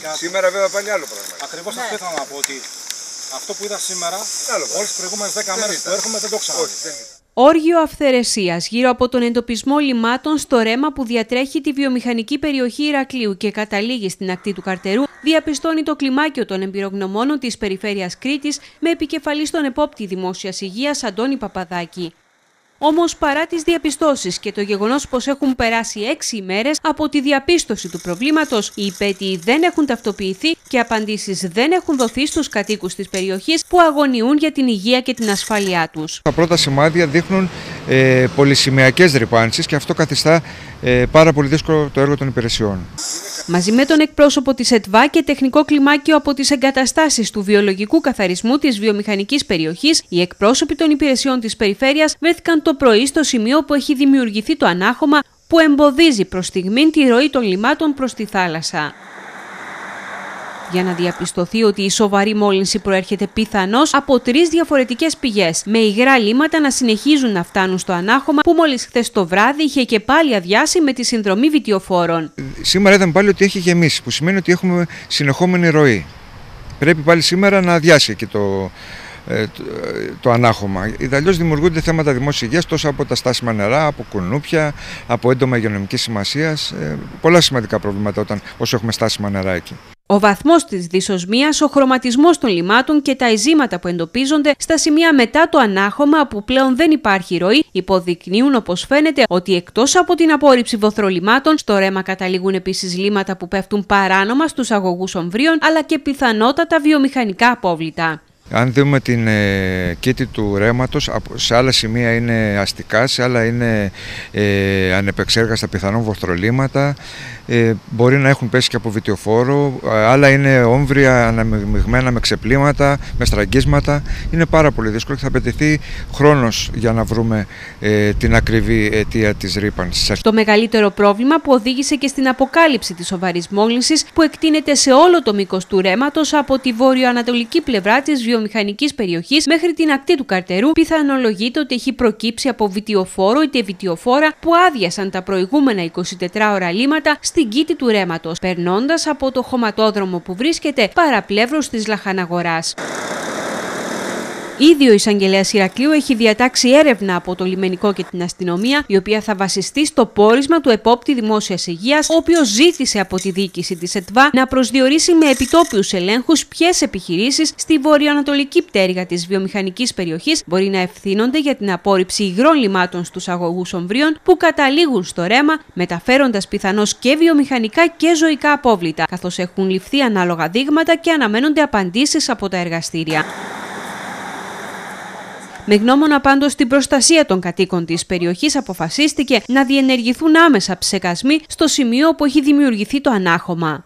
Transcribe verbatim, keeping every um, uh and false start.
κάτι. Σήμερα βέβαια πάλι άλλο πράγμα. Ακριβώς Ναι. αυτό ήθελα να πω, ότι αυτό που είδα σήμερα, όλες τις προηγούμενες δέκα μέρες που έρχομαι δεν το ξανά. Όχι, δεν είναι. Όργιο αυθαιρεσίας γύρω από τον εντοπισμό λιμάτων στο ρέμα που διατρέχει τη βιομηχανική περιοχή Ηρακλείου και καταλήγει στην ακτή του Καρτερού, διαπιστώνει το κλιμάκιο των εμπειρογνωμόνων της Περιφέρειας Κρήτης με επικεφαλή στον επόπτη Δημόσιας Υγείας Αντώνη Παπαδάκη. Όμως, παρά τις διαπιστώσεις και το γεγονός πως έχουν περάσει έξι ημέρες από τη διαπίστωση του προβλήματος, οι υπέτειοι δεν έχουν ταυτοποιηθεί και απαντήσεις δεν έχουν δοθεί στους κατοίκους της περιοχής που αγωνιούν για την υγεία και την ασφάλειά τους. Τα πρώτα σημάδια δείχνουν ε, πολυσημειακές ρυπάνσεις και αυτό καθιστά ε, πάρα πολύ δύσκολο το έργο των υπηρεσιών. Μαζί με τον εκπρόσωπο της ΕΤΒΑ και τεχνικό κλιμάκιο από τις εγκαταστάσεις του βιολογικού καθαρισμού της βιομηχανικής περιοχής, οι εκπρόσωποι των υπηρεσιών της περιφέρειας βρέθηκαν το πρωί στο σημείο που έχει δημιουργηθεί το ανάχωμα που εμποδίζει προς στιγμήν τη ροή των λιμάτων προς τη θάλασσα. Για να διαπιστωθεί ότι η σοβαρή μόλυνση προέρχεται πιθανώς από τρεις διαφορετικές πηγές, με υγρά λίματα να συνεχίζουν να φτάνουν στο ανάχωμα που μόλις χθες το βράδυ είχε και πάλι αδειάσει με τη συνδρομή βιτιοφόρων. Σήμερα είδαμε πάλι ότι έχει γεμίσει, που σημαίνει ότι έχουμε συνεχόμενη ροή. Πρέπει πάλι σήμερα να αδειάσει και το, ε, το, το ανάχωμα. Ιδαλλιώς δημιουργούνται θέματα δημόσιας υγείας τόσο από τα στάσιμα νερά, από κουνούπια, από έντομα υγειονομικής σημασίας. Ε, πολλά σημαντικά προβλήματα όταν, όσο έχουμε στάσιμα νερά εκεί. Ο βαθμός της δυσοσμίας, ο χρωματισμός των λιμάτων και τα ειζήματα που εντοπίζονται στα σημεία μετά το ανάχωμα που πλέον δεν υπάρχει ροή υποδεικνύουν, όπως φαίνεται, ότι εκτός από την απόρριψη βοθρολιμάτων, στο ρέμα καταλήγουν επίσης λίματα που πέφτουν παράνομα στους αγωγούς ομβρίων αλλά και πιθανότατα βιομηχανικά απόβλητα. Αν δούμε την ε, κήτη του ρέματος, σε άλλα σημεία είναι αστικά, σε άλλα είναι ε, ανεπεξέργαστα πιθανόν βοθρολίματα, ε, μπορεί να έχουν πέσει και από βιτιοφόρο, άλλα είναι όμβρια αναμειγμένα με ξεπλήματα, με στραγγίσματα. Είναι πάρα πολύ δύσκολο και θα απαιτηθεί χρόνος για να βρούμε ε, την ακριβή αιτία της ρύπανσης. Το μεγαλύτερο πρόβλημα που οδήγησε και στην αποκάλυψη της σοβαρής μόλυνσης που εκτείνεται σε όλο το μήκος του ρέματος από τη βορειοανατολική πλευρά της βιομηχανικής περιοχής μέχρι την ακτή του Καρτερού, πιθανολογείται ότι έχει προκύψει από βιτιοφόρο είτε βιτιοφόρα που άδειασαν τα προηγούμενα εικοσιτετράωρα λίματα στην κήτη του ρέματος, περνώντας από το χωματόδρομο που βρίσκεται παραπλεύρος της Λαχαναγοράς. Ήδη ο εισαγγελέας Ηρακλείου έχει διατάξει έρευνα από το λιμενικό και την αστυνομία, η οποία θα βασιστεί στο πόρισμα του επόπτη Δημόσιας Υγείας, ο οποίος ζήτησε από τη διοίκηση της ΕΤΒΑ να προσδιορίσει με επιτόπιους ελέγχους ποιες επιχειρήσεις στη βορειοανατολική πτέρυγα της βιομηχανικής περιοχής μπορεί να ευθύνονται για την απόρριψη υγρών λιμάτων στους αγωγούς ομβρίων που καταλήγουν στο ρέμα, μεταφέροντας πιθανώς και βιομηχανικά και ζωικά απόβλητα, καθώς έχουν ληφθεί ανάλογα δείγματα και αναμένονται απαντήσεις από τα εργαστήρια. Με γνώμονα πάντως την προστασία των κατοίκων της περιοχής αποφασίστηκε να διενεργηθούν άμεσα ψεκασμοί στο σημείο όπου έχει δημιουργηθεί το ανάχωμα.